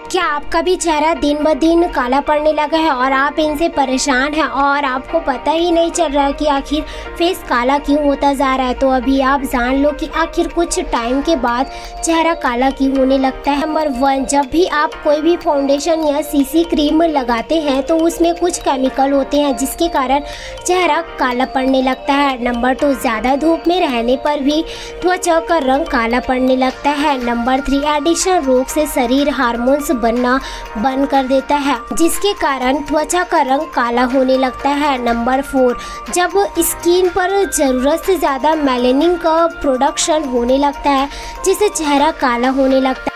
क्या आपका भी चेहरा दिन ब दिन काला पड़ने लगा है और आप इनसे परेशान हैं और आपको पता ही नहीं चल रहा है कि आखिर फेस काला क्यों होता जा रहा है? तो अभी आप जान लो कि आखिर कुछ टाइम के बाद चेहरा काला क्यों होने लगता है। नंबर 1, जब भी आप कोई भी फाउंडेशन या सीसी क्रीम लगाते हैं तो उसमें कुछ केमिकल होते हैं जिसके कारण चेहरा काला पड़ने लगता है। नंबर 2, ज़्यादा धूप में रहने पर भी त्वचा का रंग काला पड़ने लगता है। नंबर 3, एडिशन रोग से शरीर हार्मोन्स बनना बंद कर देता है जिसके कारण त्वचा का रंग काला होने लगता है। नंबर 4, जब स्किन पर ज़रूरत से ज़्यादा मेलानिन का प्रोडक्शन होने लगता है जिससे चेहरा काला होने लगता है।